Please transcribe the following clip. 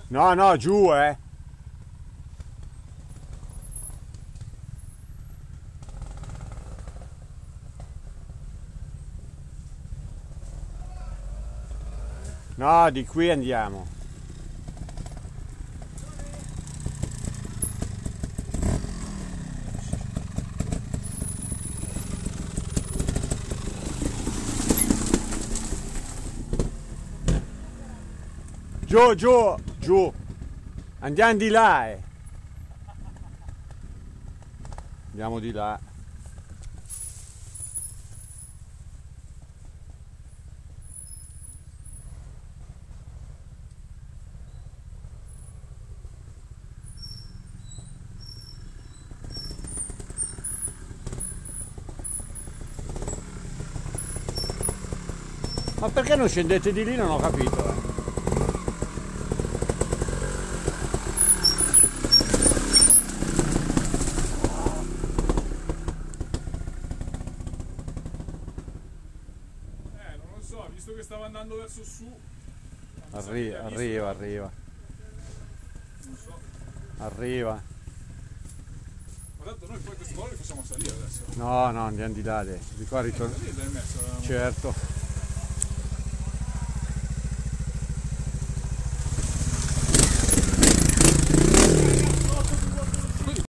No, no, giù, eh. No, di qui andiamo. Giù, giù, giù. Andiamo di là, eh. Andiamo di là. Ma perché non scendete di lì? Non ho capito, eh. Non lo so, visto che stava andando verso su. Arriva. Non so. Arriva. Ma tanto noi poi questi voli li facciamo salire adesso. No, no, andiamo di là adesso. Di qua ritorno. Lì l'hai messo. Certo.